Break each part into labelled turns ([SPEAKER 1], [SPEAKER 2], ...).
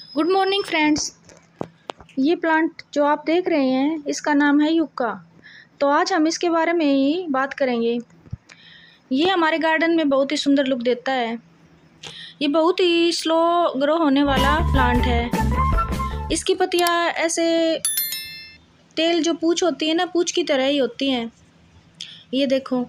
[SPEAKER 1] Good morning friends. ये plant जो आप देख रहे हैं इसका नाम है युक्का। तो आज हम इसके बारे में ही बात करेंगे। ये हमारे गार्डन में बहुत ही सुंदर लुक देता है। ये बहुत ही स्लो ग्रो होने वाला प्लांट है। इसकी पत्तियाँ ऐसे टेल जो पूंछ होती है ना, पूंछ की तरह ही होती हैं। ये देखो,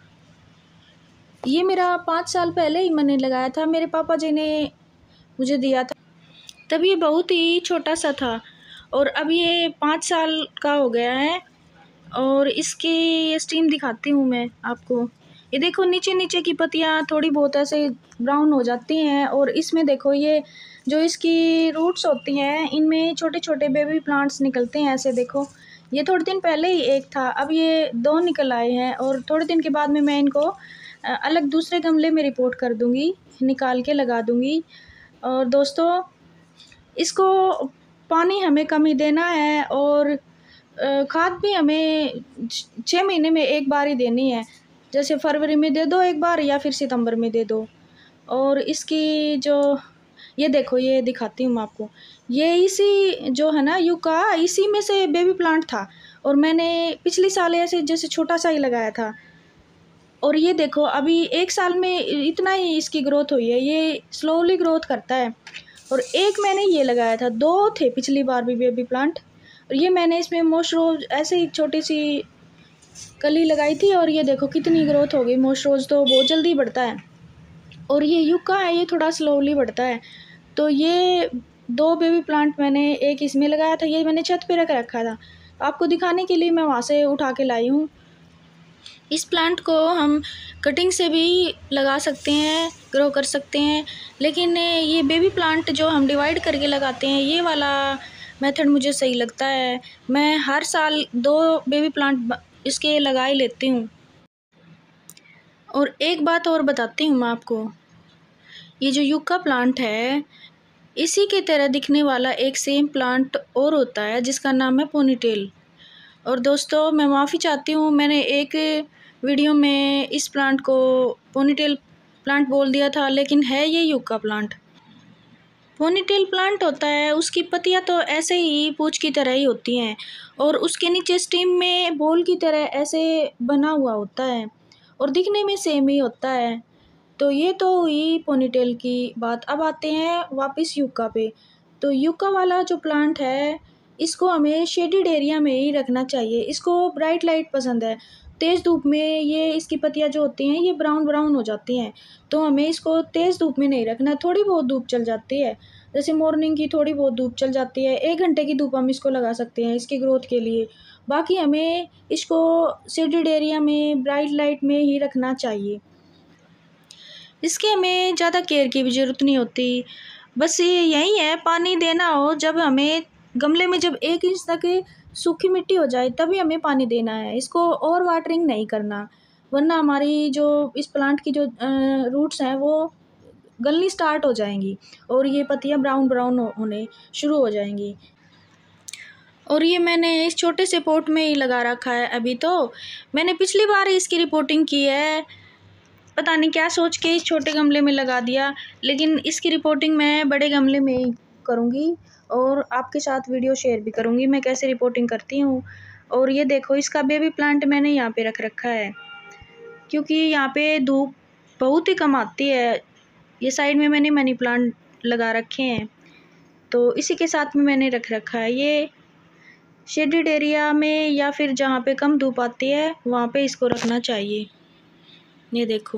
[SPEAKER 1] ये मेरा 5 साल पहले ही मैंने लगाया था, मेरे पापा जी ने मुझे दिया था। तब ये बहुत ही छोटा सा था और अब ये 5 साल का हो गया है। और इसकी स्टीम दिखाती हूँ मैं आपको। ये देखो, नीचे नीचे की पत्तियाँ थोड़ी बहुत ऐसे ब्राउन हो जाती हैं। और इसमें देखो, ये जो इसकी रूट्स होती हैं इनमें छोटे छोटे बेबी प्लांट्स निकलते हैं। ऐसे देखो, ये थोड़े दिन पहले ही एक था, अब ये 2 निकल आए हैं। और थोड़े दिन के बाद में मैं इनको अलग दूसरे गमले में रिपोर्ट कर दूँगी, निकाल के लगा दूँगी। और दोस्तों, इसको पानी हमें कम ही देना है और खाद भी हमें 6 महीने में एक बार ही देनी है। जैसे फरवरी में दे दो एक बार या फिर सितंबर में दे दो। और इसकी जो ये देखो, ये दिखाती हूँ मैं आपको। ये इसी जो है ना युक्का, इसी में से बेबी प्लांट था और मैंने पिछले साल ऐसे जैसे छोटा सा ही लगाया था। और ये देखो, अभी 1 साल में इतना ही इसकी ग्रोथ हुई है। ये स्लोली ग्रोथ करता है। और एक मैंने ये लगाया था, 2 थे पिछली बार भी बेबी प्लांट। और ये मैंने इसमें मोस्ट रोज ऐसे ही छोटी सी कली लगाई थी और ये देखो कितनी ग्रोथ हो गई। मोस्ट रोज तो बहुत जल्दी बढ़ता है और ये युक्का है, ये थोड़ा स्लोली बढ़ता है। तो ये 2 बेबी प्लांट मैंने एक इसमें लगाया था, ये मैंने छत पे रख रखा था। आपको दिखाने के लिए मैं वहाँ से उठा के लाई हूँ। इस प्लांट को हम कटिंग से भी लगा सकते हैं, ग्रो कर सकते हैं। लेकिन ये बेबी प्लांट जो हम डिवाइड करके लगाते हैं, ये वाला मेथड मुझे सही लगता है। मैं हर साल 2 बेबी प्लांट इसके लगा ही लेती हूँ। और एक बात और बताती हूँ मैं आपको, ये जो युक्का प्लांट है, इसी के तरह दिखने वाला एक सेम प्लांट और होता है जिसका नाम है पोनीटेल। और दोस्तों, मैं माफ़ी चाहती हूँ, मैंने एक वीडियो में इस प्लांट को पोनीटेल प्लांट बोल दिया था, लेकिन है ये युक्का प्लांट। पोनीटेल प्लांट होता है, उसकी पत्तियाँ तो ऐसे ही पूंछ की तरह ही होती हैं और उसके नीचे स्टेम में बॉल की तरह ऐसे बना हुआ होता है और दिखने में सेम ही होता है। तो ये तो हुई पोनीटेल की बात। अब आते हैं वापस युक्का पे। तो युक्का वाला जो प्लांट है, इसको हमें शेडेड एरिया में ही रखना चाहिए। इसको ब्राइट लाइट पसंद है। तेज़ धूप में ये इसकी पत्तियाँ जो होती हैं ये ब्राउन ब्राउन हो जाती हैं। तो हमें इसको तेज़ धूप में नहीं रखना। थोड़ी बहुत धूप चल जाती है, जैसे मॉर्निंग की थोड़ी बहुत धूप चल जाती है, 1 घंटे की धूप हम इसको लगा सकते हैं इसकी ग्रोथ के लिए। बाकी हमें इसको शेडेड एरिया में ब्राइट लाइट में ही रखना चाहिए। इसके हमें ज़्यादा केयर की भी ज़रूरत नहीं होती। बस ये यही है, पानी देना हो जब हमें गमले में जब 1 इंच तक सूखी मिट्टी हो जाए तभी हमें पानी देना है। इसको ओवर वाटरिंग नहीं करना, वरना हमारी जो इस प्लांट की जो रूट्स हैं वो गलनी स्टार्ट हो जाएंगी और ये पत्तियाँ ब्राउन ब्राउन होने शुरू हो जाएंगी। और ये मैंने इस छोटे से पॉट में ही लगा रखा है। अभी तो मैंने पिछली बार इसकी रिपोर्टिंग की है, पता नहीं क्या सोच के इस छोटे गमले में लगा दिया, लेकिन इसकी रिपोर्टिंग मैं बड़े गमले में ही करूँगी और आपके साथ वीडियो शेयर भी करूँगी मैं कैसे रिपोर्टिंग करती हूँ। और ये देखो, इसका बेबी प्लांट मैंने यहाँ पे रख रखा है क्योंकि यहाँ पे धूप बहुत ही कम आती है। ये साइड में मैंने मनी प्लांट लगा रखे हैं, तो इसी के साथ में मैंने रख रखा है। ये शेडेड एरिया में या फिर जहाँ पे कम धूप आती है वहाँ पे इसको रखना चाहिए। ये देखो,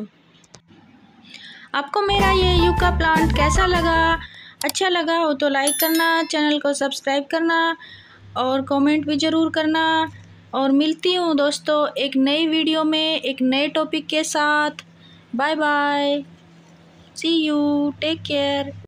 [SPEAKER 1] आपको मेरा ये युक्का प्लांट कैसा लगा? अच्छा लगा हो तो लाइक करना, चैनल को सब्सक्राइब करना और कमेंट भी ज़रूर करना। और मिलती हूँ दोस्तों एक नई वीडियो में एक नए टॉपिक के साथ। Bye bye, see you, take care.